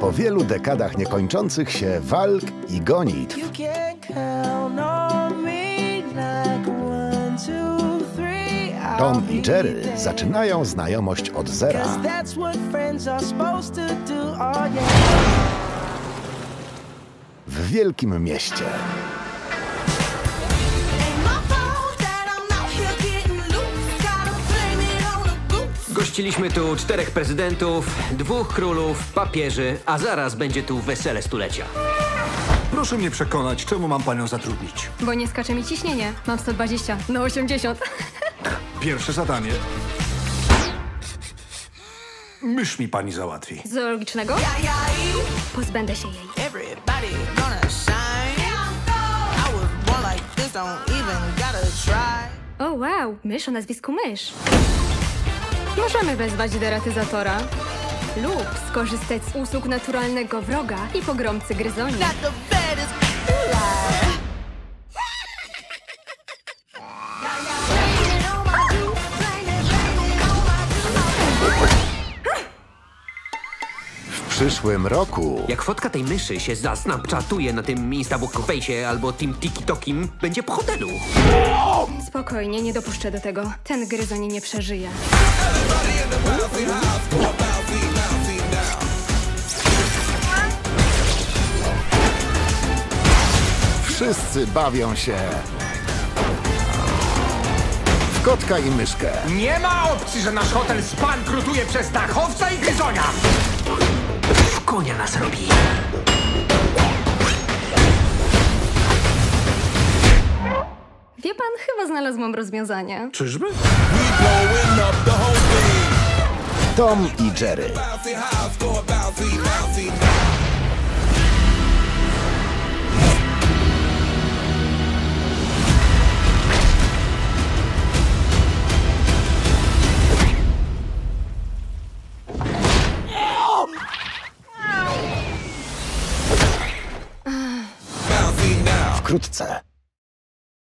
po wielu dekadach niekończących się walk i gonitw Tom i Jerry zaczynają znajomość od zera. W wielkim mieście. Gościliśmy tu 4 prezydentów, 2 królów, papieży, a zaraz będzie tu wesele stulecia. Proszę mnie przekonać, czemu mam panią zatrudnić? Bo nie skacze mi ciśnienie. Mam 120, no 80. Pierwsze zadanie. Mysz mi pani załatwi. Zoologicznego? Pozbędę się jej. O wow, mysz o nazwisku Mysz. Możemy wezwać deratyzatora lub skorzystać z usług naturalnego wroga i pogromcy gryzoni. W przyszłym roku Jak fotka tej myszy się zasnapchatuje na tym Instabook-fejsie albo tym TikTokim, będzie po hotelu. Spokojnie, nie dopuszczę do tego. Ten gryzoń nie przeżyje. wszyscy bawią się w kotka i myszkę. Nie ma opcji, że nasz hotel spankrutuje przez dachowca i gryzonia! W konia nas robi. Wie pan, chyba znalazłam rozwiązanie. Czyżby? Tom i Jerry. Wkrótce.